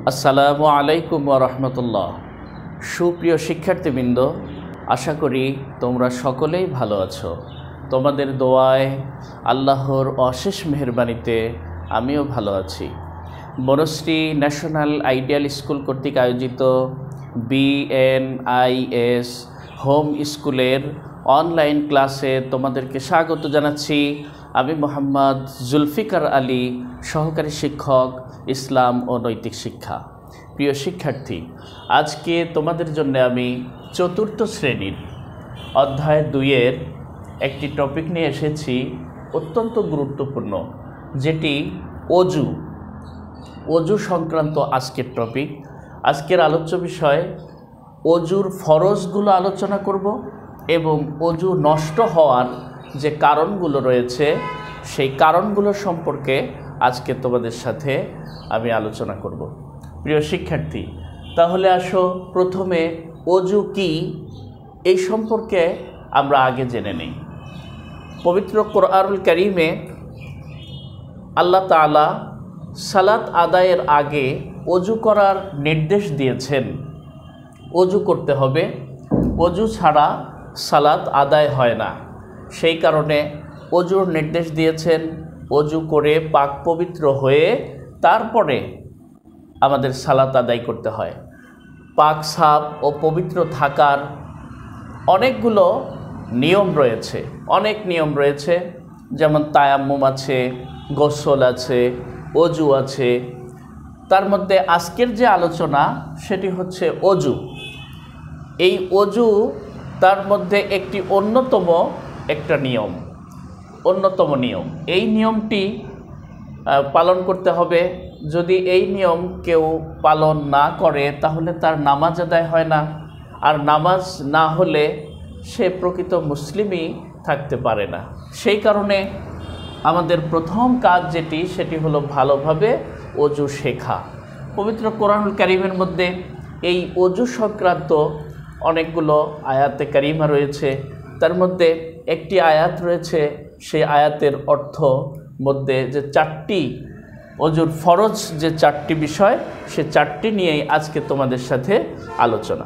আসসালামু আলাইকুম ওয়া রাহমাতুল্লাহ। সুপ্রিয় শিক্ষার্থীবৃন্দ, আশা করি তোমরা সকলেই ভালো আছো। তোমাদের দোয়ায়, আল্লাহর অশেষ মেহেরবানিতে আমিও ভালো আছি। বনশ্রী ন্যাশনাল আইডিয়াল স্কুল কর্তৃক আয়োজিত BNIS হোম স্কুলের অনলাইন ক্লাসে তোমাদেরকে স্বাগত জানাচ্ছি। আমি মোহাম্মদ জুলফিকার আলী, সহকারী শিক্ষক, ইসলাম ও নৈতিক শিক্ষা। প্রিয় শিক্ষার্থী, আজকে তোমাদের জন্য আমি চতুর্থ শ্রেণীর অধ্যায় 2-এর একটি টপিক নিয়ে এসেছি, অত্যন্ত গুরুত্বপূর্ণ, যেটি অজু সংক্রান্ত আজকের টপিক। আজকের আলোচ্য বিষয় অজুর ফরজগুলো আলোচনা করব এবং অজু নষ্ট হওয়ার যে কারণগুলো রয়েছে সেই কারণগুলো সম্পর্কে আজকে তোমাদের সাথে আমি আলোচনা করব। প্রিয় শিক্ষার্থী, তাহলে আসো প্রথমে অজু কি এই সম্পর্কে আমরা আগে জেনে নেই। পবিত্র কোরআনুল কারীমে আল্লাহ তাআলা সালাত আদায়ের আগে অজু করার নির্দেশ দিয়েছেন। অজু করতে হবে, অজু ছাড়া সালাত আদায় হয় না। সেই কারণে অজুর নির্দেশ দিয়েছেন। অজু করে পাক পবিত্র হয়ে তারপরে আমাদের সালাত আদায় করতে হয়। পাক সাফ ও পবিত্র থাকার অনেকগুলো নিয়ম রয়েছে, যেমন তায়াম্মুম আছে, গোসল আছে, অজু আছে। তার মধ্যে আজকের যে আলোচনা সেটি হচ্ছে অজু। এই অজু তার মধ্যে একটি অন্যতম নিয়ম। এই নিয়মটি পালন করতে হবে। যদি এই নিয়ম কেউ পালন না করে তাহলে তার নামাজ আদায় হয় না, আর নামাজ না হলে সে প্রকৃত মুসলিমই থাকতে পারে না। সেই কারণে আমাদের প্রথম কাজ সেটি হলো ভালোভাবে অজু শেখা। পবিত্র কোরআনুল কারীমের মধ্যে এই অজু সংক্রান্ত অনেকগুলো আয়াতে কারিমা রয়েছে। তার মধ্যে একটি আয়াত রয়েছে, সেই আয়াতের অর্থ মধ্যে যে 4টি অজুর ফরজ, যে 4টি বিষয়, সে 4টি নিয়েই আজকে তোমাদের সাথে আলোচনা।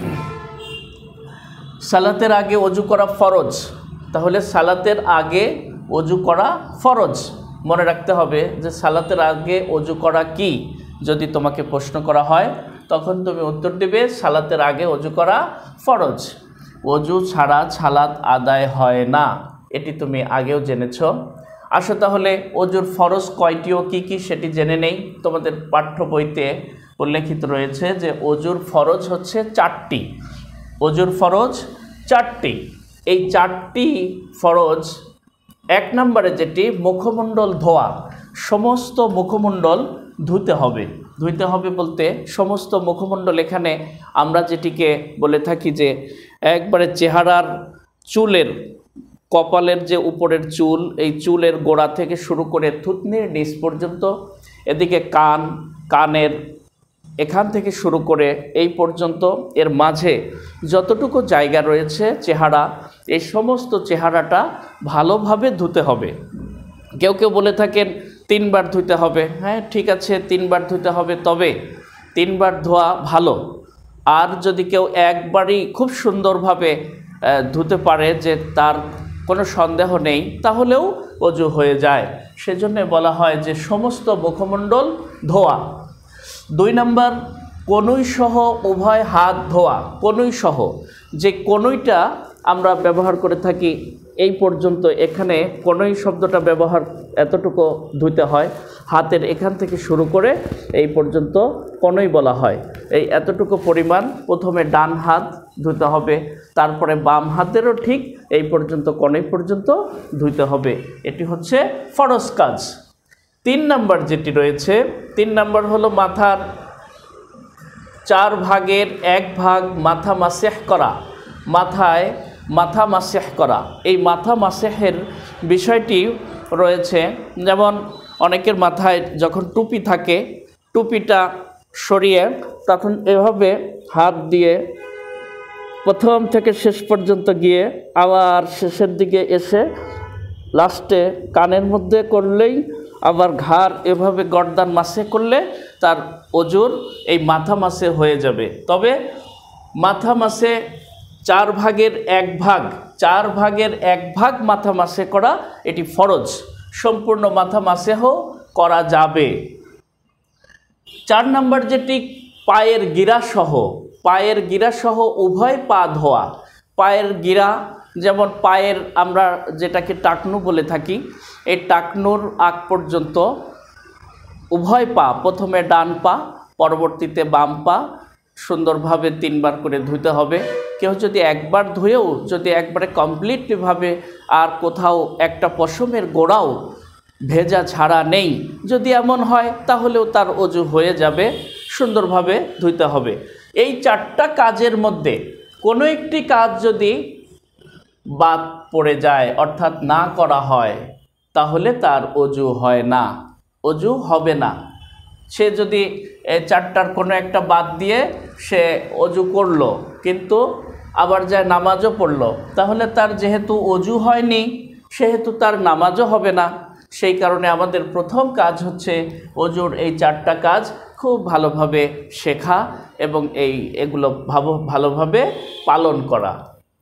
সালাতের আগে অজু করা ফরজ। তাহলে সালাতের আগে অজু করা ফরজ। মনে রাখতে হবে যে সালাতের আগে অজু করা কি। যদি তোমাকে প্রশ্ন করা হয় তখন তুমি উত্তর দেবে সালাতের আগে অজু করা ফরজ। অজু ছাড়া সালাত আদায় হয় না, এটি তুমি আগেও জেনেছ। আসো তাহলে অজুর ফরজ কয়টি ও কী কী সেটি জেনে নেই। তোমাদের পাঠ্য বইতে উল্লেখিত রয়েছে যে অজুর ফরজ হচ্ছে 4টি। অজুর ফরজ 4টি। এই 4টি ফরজ, 1 নম্বরে যেটি মুখমণ্ডল ধোয়া। সমস্ত মুখমণ্ডল ধুতে হবে বলতে সমস্ত মুখমণ্ডল, এখানে আমরা যেটিকে বলে থাকি যে একবারে চেহারার চুলের, কপালের যে উপরের চুল, এই চুলের গোড়া থেকে শুরু করে থুতনির নিচ পর্যন্ত, এদিকে কানের এখান থেকে শুরু করে এই পর্যন্ত, এর মাঝে যতটুকু জায়গা রয়েছে চেহারা, এই সমস্ত চেহারাটা ভালোভাবে ধুতে হবে। কেউ বলে থাকেন 3 বার ধুতে হবে। হ্যাঁ, ঠিক আছে, 3 বার ধুতে হবে, তবে 3 বার ধোয়া ভালো। আর যদি কেউ একবারই খুব সুন্দরভাবে ধুতে পারে, যে তার কোনো সন্দেহ নেই, তাহলেও অজু হয়ে যায়। সেজন্য বলা হয় যে সমস্ত মুখমণ্ডল ধোয়া। 2 নম্বর, কনুইসহ উভয় হাত ধোয়া। কনুইসহ, যে কনুইটা আমরা ব্যবহার করে থাকি এই পর্যন্ত, এখানে কনুই শব্দটা ব্যবহার, এতটুকু ধুতে হয়। হাতের এখান থেকে শুরু করে এই পর্যন্ত কনুই বলা হয়। এই এতটুকু পরিমাণ প্রথমে ডান হাত ধুতে হবে, তারপরে বাম হাতেরও ঠিক এই পর্যন্ত, কনুই পর্যন্ত ধুতে হবে। এটি হচ্ছে ফরজ কাজ। 3 নম্বর যেটি রয়েছে, 3 নম্বর হলো মাথার 4 ভাগের 1 ভাগ মাথা মাসেহ করা। মাথা মাসেহ করা, এই মাথা মাসেহের বিষয়টি রয়েছে। যেমন অনেকের মাথায় যখন টুপি থাকে, টুপিটা সরিয়ে তখন এভাবে হাত দিয়ে প্রথম থেকে শেষ পর্যন্ত গিয়ে আবার শেষের দিকে এসে লাস্টে কানের মধ্যে করলেই, আবার ঘাড় এভাবে গর্দান মাসে করলে তার অজুর এই মাথা মাসে হয়ে যাবে। তবে মাথা মাসে 4 ভাগের 1 ভাগ, 4 ভাগের 1 ভাগ মাথা মাসে করা এটি ফরজ, সম্পূর্ণ মাথা মাসেও করা যাবে। 4 নম্বর যেটি পায়ের গিরাসহ, পায়ের গিরাসহ উভয় পা ধোয়া। পায়ের গিরা যেমন পায়ের আমরা যেটাকে টাকনু বলে থাকি, এই টাকনুর আগ পর্যন্ত উভয় পা, প্রথমে ডান পা পরবর্তীতে বাম পা সুন্দরভাবে 3 বার করে ধুতে হবে। কেউ যদি একবার ধুয়েও যদি একবারে কমপ্লিটলিভাবে আর কোথাও একটা পশমের গোড়াও ভেজা ছাড়া নেই, যদি এমন হয় তাহলেও তার অজু হয়ে যাবে, সুন্দরভাবে ধুইতে হবে। এই 4টা কাজের মধ্যে কোনো একটি কাজ যদি বাদ পড়ে যায় অর্থাৎ না করা হয় তাহলে তার অজু হয় না, অজু হবে না। সে যদি 4টার কোনো একটা বাদ দিয়ে সে অজু করলো কিন্তু আবার যায় নামাজও পড়লো, তাহলে তার যেহেতু অজু হয়নি সেহেতু তার নামাজও হবে না। সেই কারণে আমাদের প্রথম কাজ হচ্ছে অজুর এই 4টা কাজ খুব ভালোভাবে শেখা এবং এগুলো ভালোভাবে পালন করা।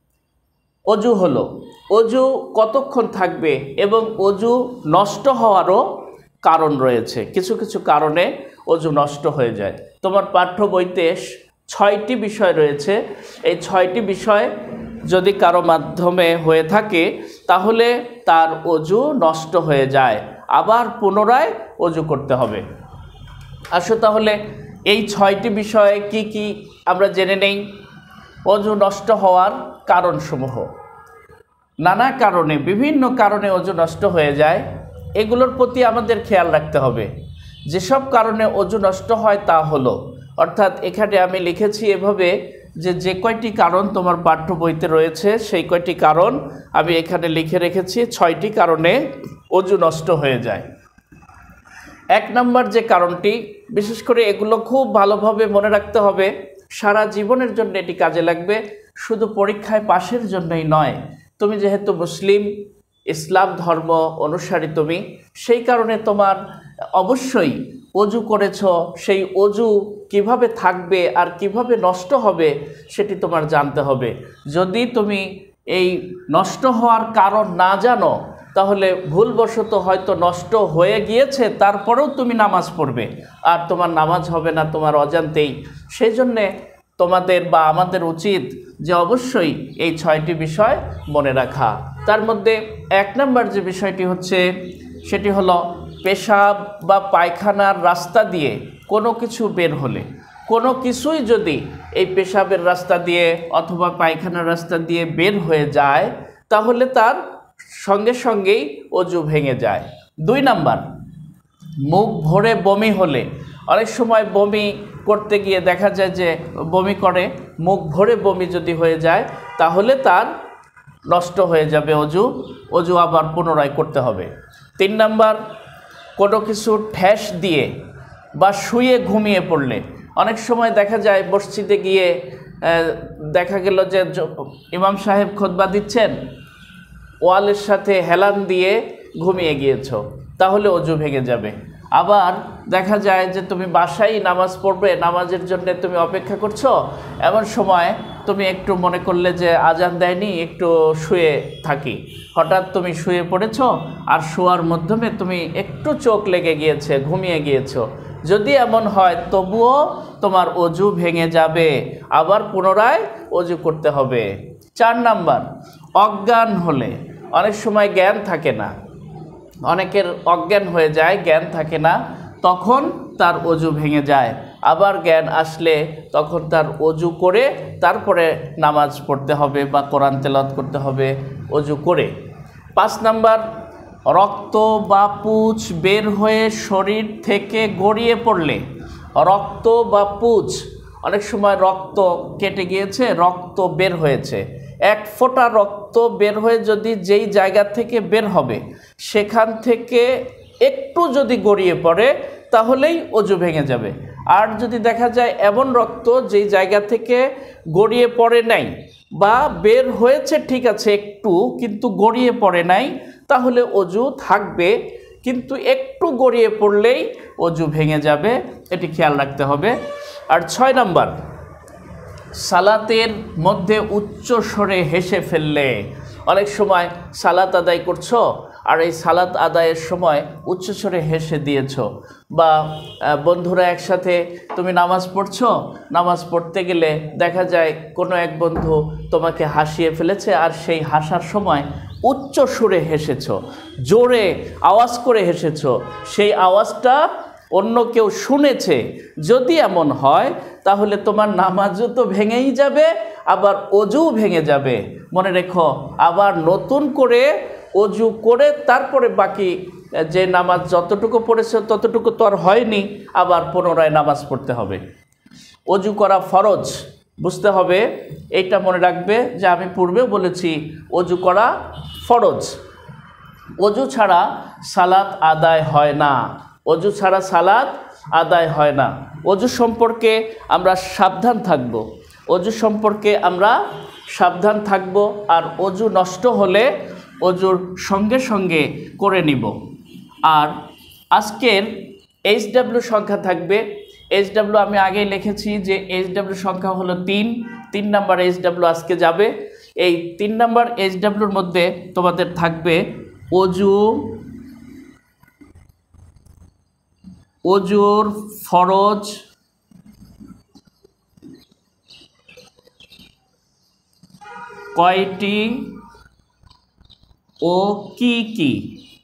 অজু হলো, অজু কতক্ষণ থাকবে এবং অজু নষ্ট হওয়ারও কারণ রয়েছে। কিছু কিছু কারণে অজু নষ্ট হয়ে যায়। তোমার পাঠ্য বইতে 6টি বিষয় রয়েছে। এই 6টি বিষয় যদি কারো মাধ্যমে হয়ে থাকে তাহলে তার অজু নষ্ট হয়ে যায়, আবার পুনরায় অজু করতে হবে। আসো তাহলে এই 6টি বিষয়ে কি কি আমরা জেনে নেই। অজু নষ্ট হওয়ার কারণসমূহ। নানা কারণে, বিভিন্ন কারণে অজু নষ্ট হয়ে যায়, এগুলোর প্রতি আমাদের খেয়াল রাখতে হবে। যেসব কারণে অজু নষ্ট হয় তা হলো, অর্থাৎ এখানে আমি লিখেছি এভাবে যে কয়টি কারণ তোমার পাঠ্য বইতে রয়েছে সেই কয়টি কারণ আমি এখানে লিখে রেখেছি। 6টি কারণে অজু নষ্ট হয়ে যায়। 1 নম্বর যে কারণটি, বিশেষ করে এগুলো খুব ভালোভাবে মনে রাখতে হবে, সারা জীবনের জন্য এটি কাজে লাগবে, শুধু পরীক্ষায় পাশের জন্যই নয়। তুমি যেহেতু মুসলিম, ইসলাম ধর্ম অনুসারী তুমি, সেই কারণে তোমার অবশ্যই অজু করেছ, সেই অজু কিভাবে থাকবে আর কিভাবে নষ্ট হবে সেটি তোমার জানতে হবে। যদি তুমি এই নষ্ট হওয়ার কারণ না জানো তাহলে ভুলবশত হয়তো নষ্ট হয়ে গিয়েছে, তারপরেও তুমি নামাজ পড়বে আর তোমার নামাজ হবে না তোমার অজান্তেই। সেই জন্যে তোমাদের বা আমাদের উচিত যে অবশ্যই এই 6টি বিষয় মনে রাখা। তার মধ্যে 1 নম্বর যে বিষয়টি হচ্ছে সেটি হলো পেশাব বা পায়খানার রাস্তা দিয়ে কোনো কিছু বের হলে, কোনো কিছুই যদি এই পেশাবের রাস্তা দিয়ে অথবা পায়খানার রাস্তা দিয়ে বের হয়ে যায় তাহলে তার সঙ্গে সঙ্গেই অজু ভেঙে যায়। 2 নম্বর, মুখ ভরে বমি হলে, অনেক সময় বমি করতে গিয়ে দেখা যায় যে বমি করে, মুখ ভরে বমি যদি হয়ে যায় তাহলে তার নষ্ট হয়ে যাবে অজু, অজু আবার পুনরায় করতে হবে। 3 নম্বর, কোনো কিছু ঠেস দিয়ে বা শুয়ে ঘুমিয়ে পড়লে, অনেক সময় দেখা যায় মসজিদে গিয়ে দেখা গেল যে ইমাম সাহেব খুতবা দিচ্ছেন, ওয়ালের সাথে হেলান দিয়ে ঘুমিয়ে গিয়েছো, তাহলে অজু ভেঙে যাবে। আবার দেখা যায় যে তুমি বাসায় নামাজ পড়বে, নামাজের জন্য তুমি অপেক্ষা করছো, এমন সময় তুমি একটু মনে করলে যে আজান দেয়নি, একটু শুয়ে থাকি, হঠাৎ তুমি শুয়ে পড়েছো আর শোয়ার মাধ্যমে তুমি একটু চোখ লেগে গিয়েছে, ঘুমিয়ে গিয়েছো। যদি এমন হয় তবুও তোমার অজু ভেঙে যাবে, আবার পুনরায় অজু করতে হবে। 4 নম্বর, অজ্ঞান হলে, অনেক সময় জ্ঞান থাকে না, অনেকের অজ্ঞান হয়ে যায়, জ্ঞান থাকে না, তখন তার অজু ভেঙে যায়। আবার জ্ঞান আসলে তখন তার অজু করে তারপরে নামাজ পড়তে হবে বা কোরআন তেলাওয়াত করতে হবে অজু করে। 5 নম্বর, রক্ত বা পুঁজ বের হয়ে শরীর থেকে গড়িয়ে পড়লে, রক্ত বা পুঁজ, অনেক সময় রক্ত কেটে গিয়েছে, রক্ত বের হয়েছে, 1 ফোঁটা রক্ত বের হয়ে যদি যেই জায়গা থেকে বের হবে সেখান থেকে একটু যদি গড়িয়ে পড়ে তাহলেই অজু ভেঙে যাবে। আর যদি দেখা যায় এমন রক্ত যেই জায়গা থেকে গড়িয়ে পড়ে নাই বা বের হয়েছে ঠিক আছে একটু, কিন্তু গড়িয়ে পড়ে নাই, তাহলে অজু থাকবে, কিন্তু একটু গড়িয়ে পড়লেই অজু ভেঙে যাবে, এটি খেয়াল রাখতে হবে। আর 6 নাম্বার, সালাতের মধ্যে উচ্চ স্বরে হেসে ফেললে। অনেক সময় সালাত আদায় করছো আর এই সালাত আদায়ের সময় উচ্চস্বরে হেসে দিয়েছো, বা বন্ধুরা একসাথে তুমি নামাজ পড়ছো, নামাজ পড়তে গেলে দেখা যায় কোনো এক বন্ধু তোমাকে হাসিয়ে ফেলেছে আর সেই হাসার সময় উচ্চ সুরে হেসেছো, জোরে আওয়াজ করে হেসেছো, সেই আওয়াজটা অন্য কেউ শুনেছে। যদি এমন হয় তাহলে তোমার নামাজও তো ভেঙেই যাবে, আবার অজুও ভেঙে যাবে। মনে রেখো, আবার নতুন করে অজু করে তারপরে বাকি যে নামাজ যতটুকু পড়েছে ততটুকু তো আর হয়নি, আবার পুনরায় নামাজ পড়তে হবে। অজু করা ফরজ বুঝতে হবে, এইটা মনে রাখবে যে আমি পূর্বেও বলেছি অজু করা ফরজ। অজু ছাড়া সালাত আদায় হয় না, অজু ছাড়া সালাত আদায় হয় না। অজু সম্পর্কে আমরা সাবধান থাকব, অজু সম্পর্কে আমরা সাবধান থাকব। আর অজু নষ্ট হলে অজুর সঙ্গে সঙ্গে করে নিব। আর আজকের HW সংখ্যা থাকবে। HW আমি আগেই লিখেছি যে HW সংখ্যা হলো 3 নাম্বার HW আজকে যাবে। এই 3 নাম্বার HWর মধ্যে তোমাদের থাকবে অজুর ফরজ কয়টি ও কি কি।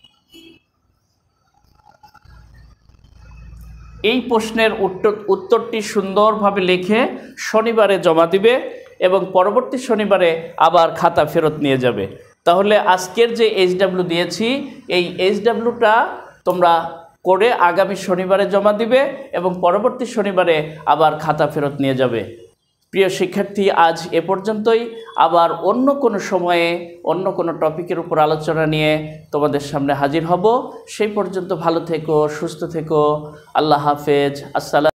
এই প্রশ্নের উত্তরটি সুন্দরভাবে লিখে শনিবারে জমা দিবে এবং পরবর্তী শনিবারে আবার খাতা ফেরত নিয়ে যাবে। তাহলে আজকের যে HW দিয়েছি এই HWটা তোমরা করে আগামী শনিবারে জমা দিবে এবং পরবর্তী শনিবারে আবার খাতা ফেরত নিয়ে যাবে। প্রিয় শিক্ষার্থী, আজ এ পর্যন্তই। আবার অন্য কোনো সময়ে অন্য কোনো টপিকের উপর আলোচনা নিয়ে তোমাদের সামনে হাজির হব। সেই পর্যন্ত ভালো থেকো, সুস্থ থেকো। আল্লাহ হাফেজ। আসসালাম।